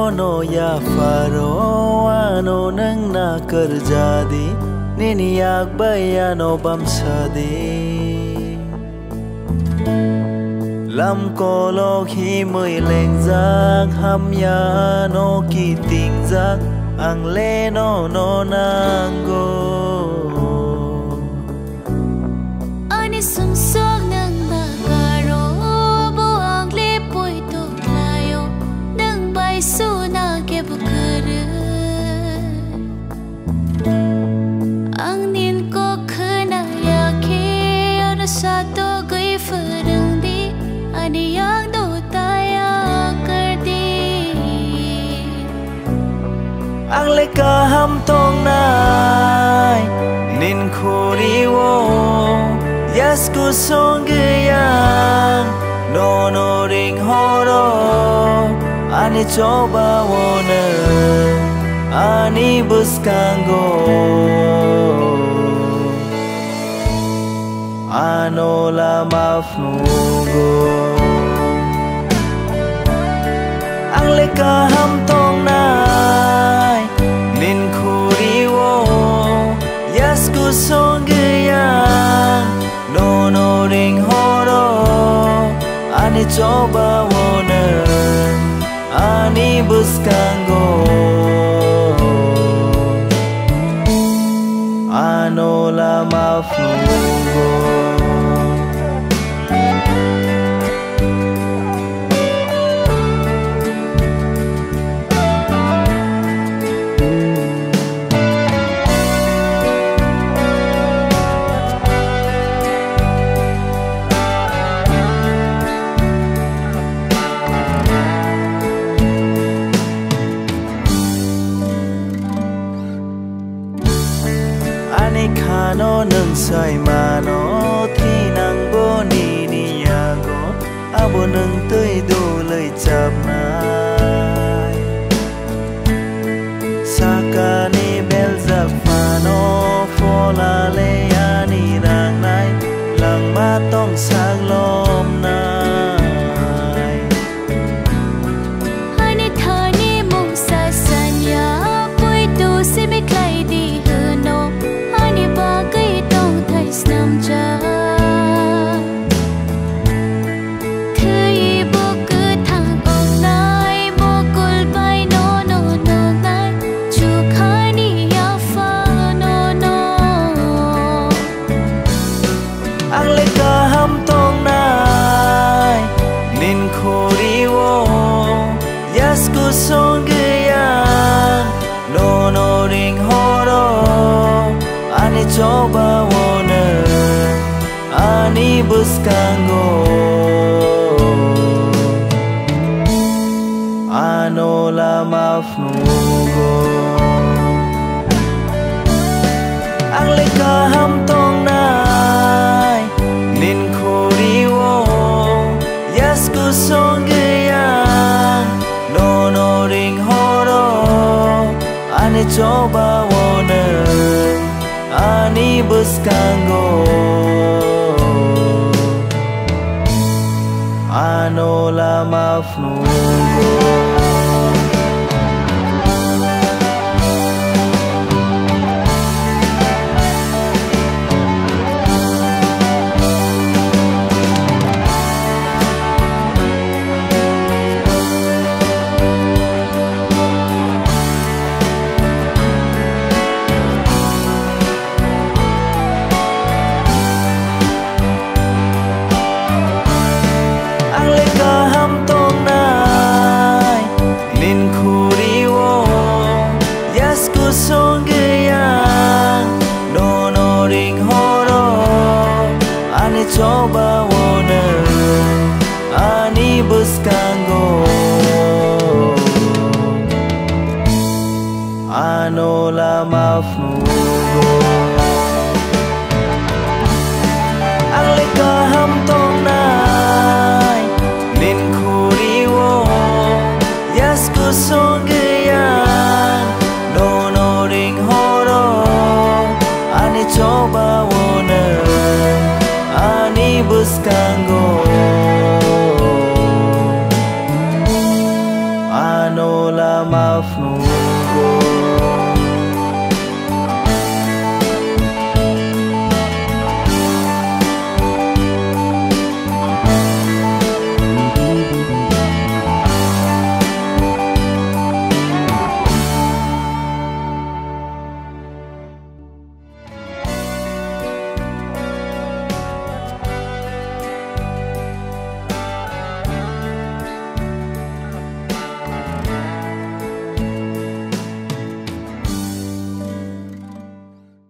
no ya faro ano nang na kerjadi nini yak bayano bamsadi lam kolok hi mười leng giác ham ya no ki ting giác ang le no nang go ani sum sok nang magaro bo ang le poi to layo nang bai su na ke bukar ang nin ko khna ya ke ar sa to goi farang di ani yak do ta ya kar di ang le ka ham tong nai nin khori wo yes ku song yang no ring horo ani coba wona ani buskango ano la mafnugo ang le ka ham tong nai nin khuri wo yes ku song yang no ring horo ani coba wona ani buskango ano la mafnugo Kano nang say mano thi nang bo ni yago abo nang tơi do lời chap nai sakani bel zak fano fola le ani rang nai lang ma tong sang lom nai ani thani mong sa sanya poi tu se me klai di no ani ba kai tong thai snam cha thei bo ku thang ong nai bo kul bai no nai chu khani ya fa no ang le ka ham tong nai nin khori wo yes ku song yang no ring horo ani coba wona ani buskango ano la mafnugo ang le ka ham tong nai nin khori wo yes ku song yang no ring horo ani coba wona ani buskango ano la mafnugo song yang no ring horo ani coba wona ani buskango ano la mafnugo ang le ka ham tong nai nin khuri wo yes ku song